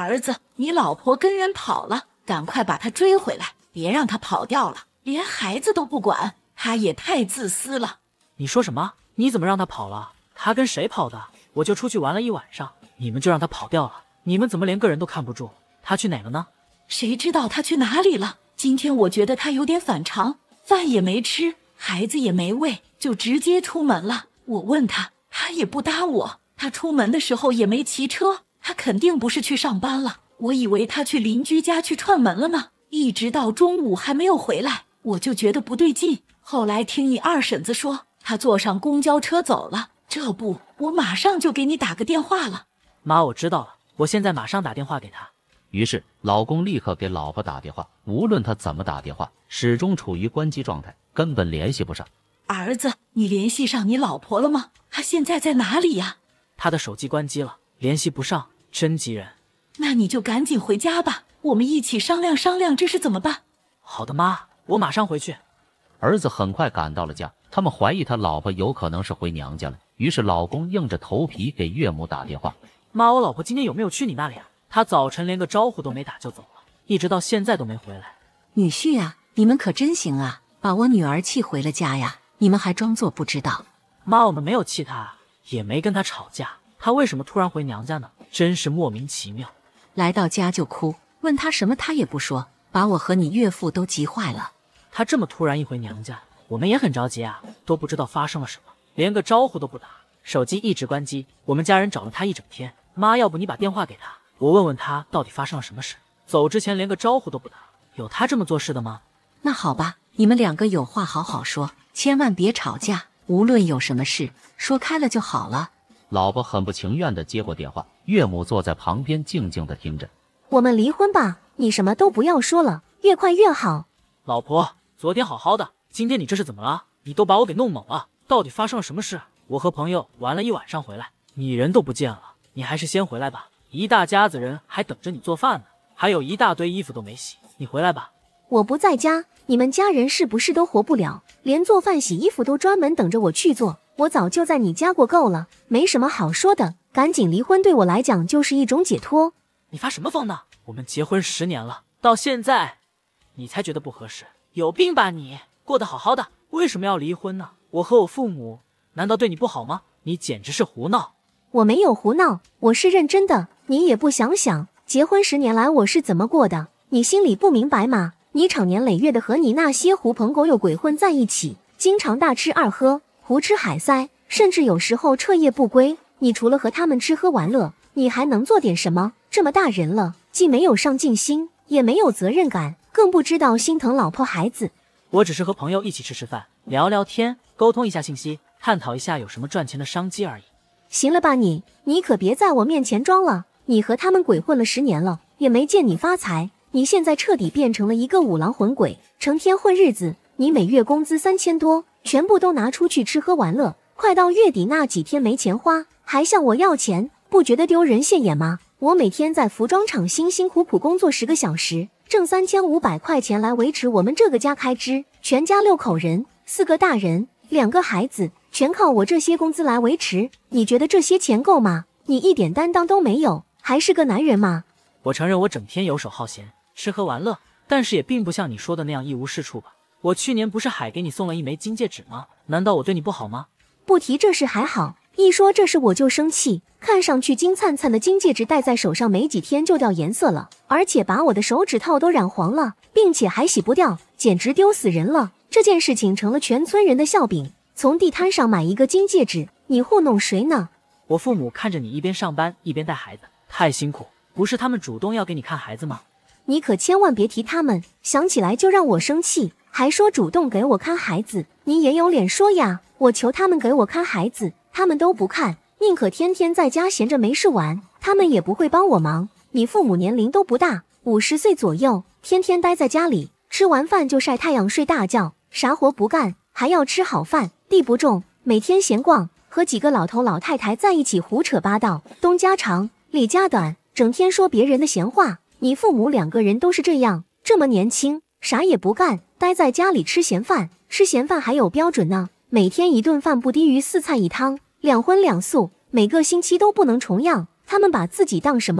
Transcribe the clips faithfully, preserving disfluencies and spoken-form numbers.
儿子，你老婆跟人跑了，赶快把她追回来，别让她跑掉了，连孩子都不管，她也太自私了。 你说什么？你怎么让她跑了？她跟谁跑的？我就出去玩了一晚上，你们就让她跑掉了？你们怎么连个人都看不住？她去哪了呢？ 谁知道她去哪里了？今天我觉得她有点反常，饭也没吃，孩子也没喂，就直接出门了。我问她，她也不搭我。她出门的时候也没骑车，她肯定不是去上班了。我以为她去邻居家去串门了呢，一直到中午还没有回来，我就觉得不对劲。后来听你二婶子说，她坐上公交车走了，这不，我马上就给你打个电话了。 妈，我知道了，我现在马上打电话给她。 于是老公立刻给老婆打电话，无论他怎么打电话，始终处于关机状态，根本联系不上。 儿子，你联系上你老婆了吗？她现在在哪里呀？ 她的手机关机了，联系不上，真急人。 那你就赶紧回家吧，我们一起商量商量这是怎么办。 好的妈，我马上回去。 儿子很快赶到了家，他们怀疑他老婆有可能是回娘家了，于是老公硬着头皮给岳母打电话。 妈，我老婆今天有没有去你那里啊？她早晨连个招呼都没打就走了，一直到现在都没回来。 女婿啊，你们可真行啊，把我女儿气回了家呀，你们还装作不知道。 妈，我们没有气她，也没跟她吵架，她为什么突然回娘家呢？真是莫名其妙。 来到家就哭，问她什么她也不说，把我和你岳父都急坏了。 她这么突然一回娘家，我们也很着急啊，都不知道发生了什么，连个招呼都不打，手机一直关机，我们家人找了她一整天。妈，要不你把电话给她，我问问她到底发生了什么事。走之前连个招呼都不打，有她这么做事的吗？ 那好吧，你们两个有话好好说，千万别吵架，无论有什么事说开了就好了。 老婆很不情愿地接过电话，岳母坐在旁边静静地听着。 我们离婚吧，你什么都不要说了，越快越好。 老婆，昨天好好的，今天你这是怎么了？你都把我给弄懵了，到底发生了什么事？我和朋友玩了一晚上回来，你人都不见了，你还是先回来吧，一大家子人还等着你做饭呢，还有一大堆衣服都没洗，你回来吧。 我不在家，你们家人是不是都活不了？连做饭洗衣服都专门等着我去做，我早就在你家过够了，没什么好说的，赶紧离婚对我来讲就是一种解脱。 你发什么疯呢？我们结婚十年了，到现在你才觉得不合适，有病吧你？过得好好的，为什么要离婚呢？我和我父母难道对你不好吗？你简直是胡闹。 我没有胡闹，我是认真的，你也不想想，结婚十年来我是怎么过的，你心里不明白吗？你长年累月的和你那些狐朋狗友鬼混在一起，经常大吃二喝，胡吃海塞，甚至有时候彻夜不归，你除了和他们吃喝玩乐，你还能做点什么？这么大人了，既没有上进心，也没有责任感，更不知道心疼老婆孩子。 我只是和朋友一起吃吃饭，聊聊天，沟通一下信息，探讨一下有什么赚钱的商机而已。 行了吧你，你可别在我面前装了，你和他们鬼混了十年了，也没见你发财，你现在彻底变成了一个五郎混鬼，成天混日子，你每月工资三千多，全部都拿出去吃喝玩乐，快到月底那几天没钱花，还向我要钱，不觉得丢人现眼吗？我每天在服装厂辛辛苦苦工作十个小时，挣三千五百块钱来维持我们这个家开支，全家六口人，四个大人，两个孩子，全靠我这些工资来维持，你觉得这些钱够吗？你一点担当都没有，还是个男人吗？ 我承认我整天游手好闲，吃喝玩乐，但是也并不像你说的那样一无是处吧。我去年不是还给你送了一枚金戒指吗？难道我对你不好吗？ 不提这事还好，一说这事我就生气。看上去金灿灿的金戒指戴在手上没几天就掉颜色了，而且把我的手指头都染黄了，并且还洗不掉，简直丢死人了。这件事情成了全村人的笑柄。从地摊上买一个金戒指，你糊弄谁呢？ 我父母看着你一边上班一边带孩子，太辛苦，不是他们主动要给你看孩子吗？ 你可千万别提他们，想起来就让我生气，还说主动给我看孩子，你也有脸说呀？我求他们给我看孩子，他们都不看，宁可天天在家闲着没事玩，他们也不会帮我忙。你父母年龄都不大，五十岁左右，天天待在家里，吃完饭就晒太阳睡大觉，啥活不干，还要吃好饭，地不种，每天闲逛，和几个老头老太太在一起胡扯八道，东家长李家短，整天说别人的闲话。你父母两个人都是这样，这么年轻，啥也不干，待在家里吃闲饭，吃闲饭还有标准呢，每天一顿饭不低于四菜一汤，两荤两素，每个星期都不能重样。他们把自己当什么了？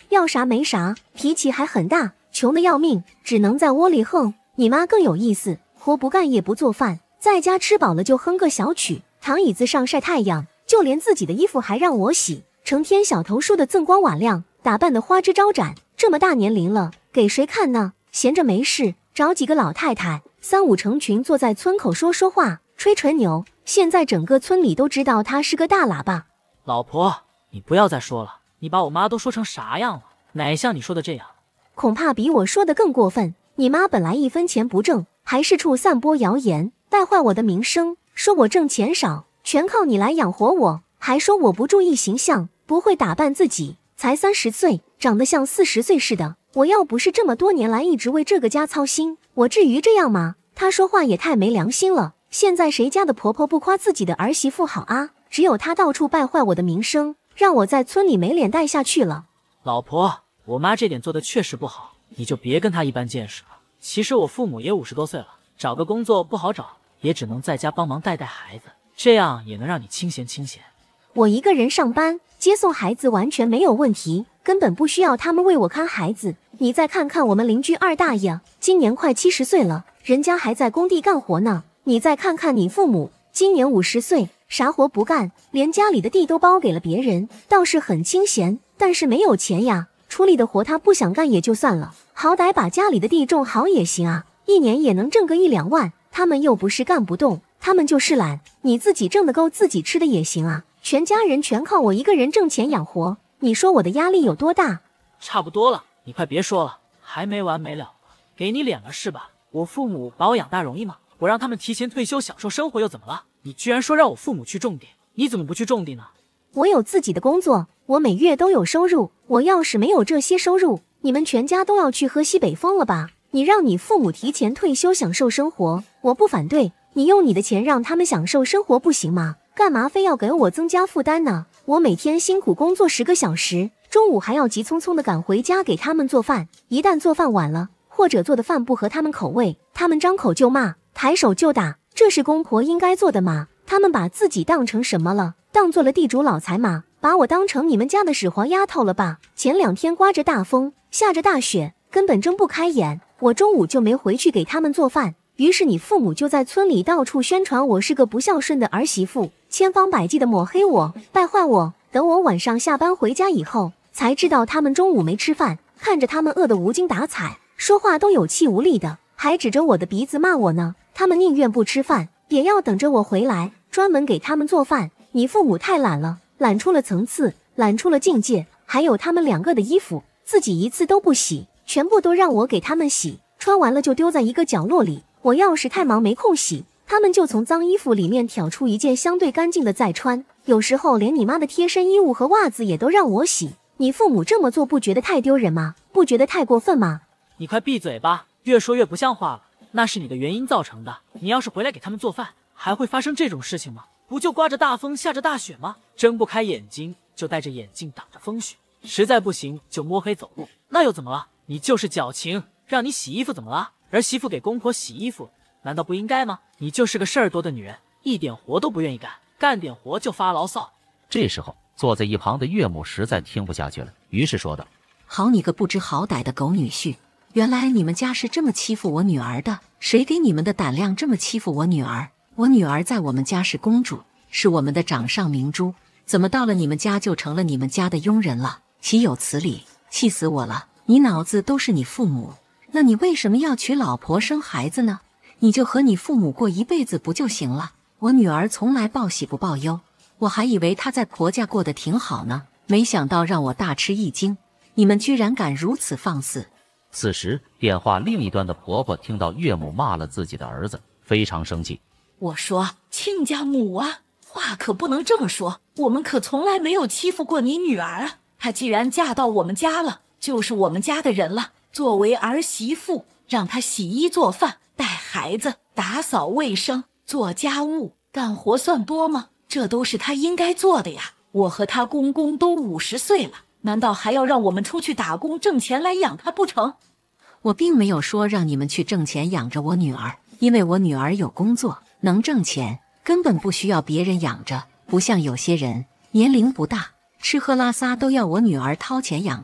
要啥没啥，脾气还很大，穷得要命，只能在窝里横。你妈更有意思，活不干也不做饭，在家吃饱了就哼个小曲，躺椅子上晒太阳，就连自己的衣服还让我洗，成天小头梳的锃光瓦亮，打扮的花枝招展。这么大年龄了，给谁看呢？闲着没事，找几个老太太，三五成群坐在村口说说话，吹吹牛。现在整个村里都知道他是个大喇叭。 老婆，你不要再说了，你把我妈都说成啥样了？哪像你说的这样？ 恐怕比我说的更过分。你妈本来一分钱不挣，还是处散播谣言，败坏我的名声，说我挣钱少，全靠你来养活我，还说我不注意形象，不会打扮自己，才三十岁，长得像四十岁似的。我要不是这么多年来一直为这个家操心，我至于这样吗？她说话也太没良心了。现在谁家的婆婆不夸自己的儿媳妇好啊？只有她到处败坏我的名声，让我在村里没脸待下去了。 老婆，我妈这点做的确实不好，你就别跟她一般见识了。其实我父母也五十多岁了，找个工作不好找，也只能在家帮忙带带孩子，这样也能让你清闲清闲。 我一个人上班接送孩子完全没有问题，根本不需要他们为我看孩子。你再看看我们邻居二大爷，今年快七十岁了，人家还在工地干活呢。你再看看你父母，今年五十岁，啥活不干，连家里的地都包给了别人，倒是很清闲，但是没有钱呀。出力的活他不想干也就算了，好歹把家里的地种好也行啊，一年也能挣个一两万。他们又不是干不动，他们就是懒，你自己挣得够自己吃的也行啊。全家人全靠我一个人挣钱养活，你说我的压力有多大？ 差不多了，你快别说了，还没完没了。给你脸了是吧？我父母把我养大容易吗？我让他们提前退休享受生活又怎么了？你居然说让我父母去种地，你怎么不去种地呢？ 我有自己的工作，我每月都有收入，我要是没有这些收入，你们全家都要去喝西北风了吧？你让你父母提前退休享受生活，我不反对，你用你的钱让他们享受生活不行吗？干嘛非要给我增加负担呢？我每天辛苦工作十个小时，中午还要急匆匆的赶回家给他们做饭，一旦做饭晚了，或者做的饭不合他们口味，他们张口就骂，抬手就打，这是公婆应该做的吗？他们把自己当成什么了？当做了地主老财吗？把我当成你们家的屎黄丫头了吧？前两天刮着大风，下着大雪，根本睁不开眼，我中午就没回去给他们做饭。于是你父母就在村里到处宣传我是个不孝顺的儿媳妇，千方百计的抹黑我，败坏我。等我晚上下班回家以后，才知道他们中午没吃饭，看着他们饿得无精打采，说话都有气无力的，还指着我的鼻子骂我呢。他们宁愿不吃饭，也要等着我回来，专门给他们做饭。你父母太懒了，懒出了层次，懒出了境界。还有他们两个的衣服，自己一次都不洗，全部都让我给他们洗，穿完了就丢在一个角落里。我要是太忙没空洗，他们就从脏衣服里面挑出一件相对干净的再穿。有时候连你妈的贴身衣物和袜子也都让我洗。你父母这么做不觉得太丢人吗？不觉得太过分吗？ 你快闭嘴吧，越说越不像话了。那是你的原因造成的，你要是回来给他们做饭，还会发生这种事情吗？不就刮着大风下着大雪吗？睁不开眼睛就戴着眼镜挡着风雪，实在不行就摸黑走路，那又怎么了？你就是矫情，让你洗衣服怎么了？儿媳妇给公婆洗衣服难道不应该吗？你就是个事儿多的女人，一点活都不愿意干，干点活就发牢骚。 这时候坐在一旁的岳母实在听不下去了，于是说道： 好你个不知好歹的狗女婿，原来你们家是这么欺负我女儿的，谁给你们的胆量这么欺负我女儿？我女儿在我们家是公主，是我们的掌上明珠，怎么到了你们家就成了你们家的佣人了？岂有此理！气死我了！你脑子都是你父母，那你为什么要娶老婆生孩子呢？你就和你父母过一辈子不就行了？我女儿从来报喜不报忧，我还以为她在婆家过得挺好呢，没想到让我大吃一惊。你们居然敢如此放肆！ 此时电话另一端的婆婆听到岳母骂了自己的儿子，非常生气。 我说亲家母啊，话可不能这么说，我们可从来没有欺负过你女儿啊。她既然嫁到我们家了，就是我们家的人了。作为儿媳妇，让她洗衣做饭、带孩子、打扫卫生、做家务，干活算多吗？这都是她应该做的呀。我和她公公都五十岁了，难道还要让我们出去打工挣钱来养她不成？ 我并没有说让你们去挣钱养着我女儿，因为我女儿有工作，能挣钱，根本不需要别人养着。不像有些人年龄不大，吃喝拉撒都要我女儿掏钱养她，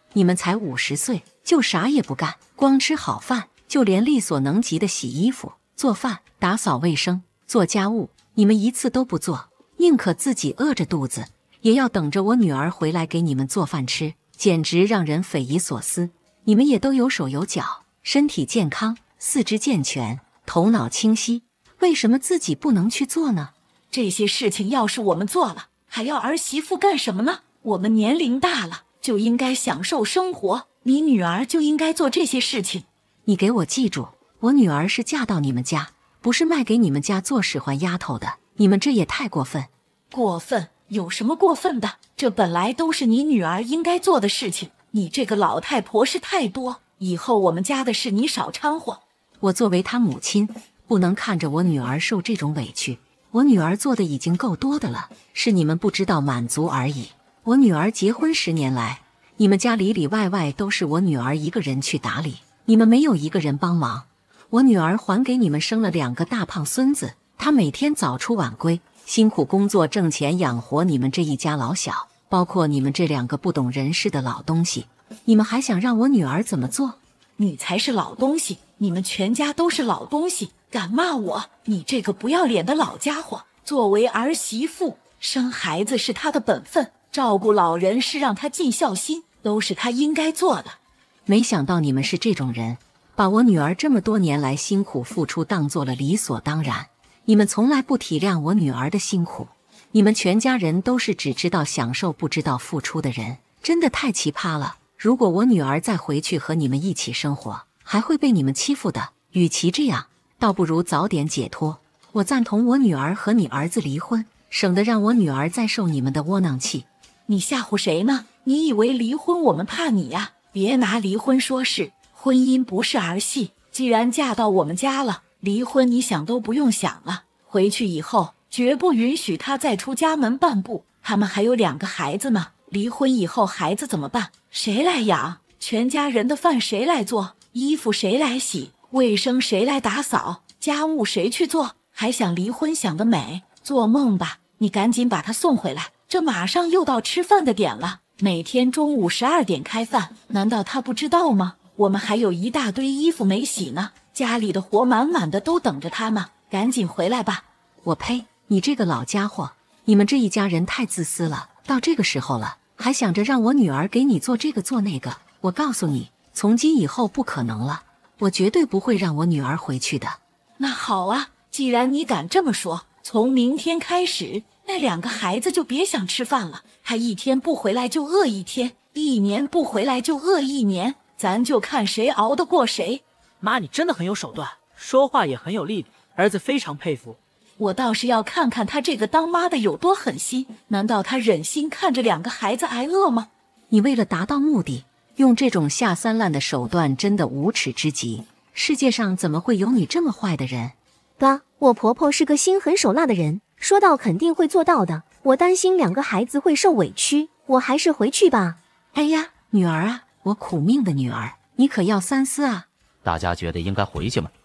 你们才五十岁，就啥也不干，光吃好饭，就连力所能及的洗衣服、做饭、打扫卫生、做家务，你们一次都不做，宁可自己饿着肚子，也要等着我女儿回来给你们做饭吃，简直让人匪夷所思。你们也都有手有脚，身体健康，四肢健全，头脑清晰，为什么自己不能去做呢？ 这些事情要是我们做了，还要儿媳妇干什么呢？我们年龄大了，就应该享受生活，你女儿就应该做这些事情。 你给我记住，我女儿是嫁到你们家，不是卖给你们家做使唤丫头的，你们这也太过分。 过分？有什么过分的？这本来都是你女儿应该做的事情，你这个老太婆事太多，以后我们家的事你少掺和。 我作为她母亲，不能看着我女儿受这种委屈，我女儿做的已经够多的了，是你们不知道满足而已。我女儿结婚十年来，你们家里里外外都是我女儿一个人去打理，你们没有一个人帮忙。我女儿还给你们生了两个大胖孙子，她每天早出晚归，辛苦工作挣钱养活你们这一家老小，包括你们这两个不懂人事的老东西。你们还想让我女儿怎么做？ 你才是老东西，你们全家都是老东西，敢骂我？你这个不要脸的老家伙！作为儿媳妇，生孩子是她的本分，照顾老人是让她尽孝心，都是她应该做的。 没想到你们是这种人，把我女儿这么多年来辛苦付出当做了理所当然。你们从来不体谅我女儿的辛苦，你们全家人都是只知道享受不知道付出的人，真的太奇葩了。如果我女儿再回去和你们一起生活，还会被你们欺负的。与其这样，倒不如早点解脱。我赞同我女儿和你儿子离婚，省得让我女儿再受你们的窝囊气。 你吓唬谁呢？你以为离婚我们怕你呀？别拿离婚说事，婚姻不是儿戏。既然嫁到我们家了，离婚你想都不用想了。回去以后绝不允许她再出家门半步。他们还有两个孩子呢，离婚以后孩子怎么办？谁来养？全家人的饭谁来做？衣服谁来洗？卫生谁来打扫？家务谁去做？还想离婚想得美？做梦吧！你赶紧把他送回来，这马上又到吃饭的点了。每天中午十二点开饭，难道他不知道吗？我们还有一大堆衣服没洗呢，家里的活满满的都等着他呢。赶紧回来吧！ 我呸！你这个老家伙，你们这一家人太自私了。到这个时候了，还想着让我女儿给你做这个做那个，我告诉你，从今以后不可能了，我绝对不会让我女儿回去的。 那好啊，既然你敢这么说，从明天开始，那两个孩子就别想吃饭了。他一天不回来就饿一天，一年不回来就饿一年，咱就看谁熬得过谁。 妈，你真的很有手段，说话也很有力量，儿子非常佩服。 我倒是要看看他这个当妈的有多狠心，难道他忍心看着两个孩子挨饿吗？ 你为了达到目的，用这种下三滥的手段，真的无耻之极。世界上怎么会有你这么坏的人？ 爸，我婆婆是个心狠手辣的人，说到肯定会做到的。我担心两个孩子会受委屈，我还是回去吧。 哎呀，女儿啊，我苦命的女儿，你可要三思啊！ 大家觉得应该回去吗？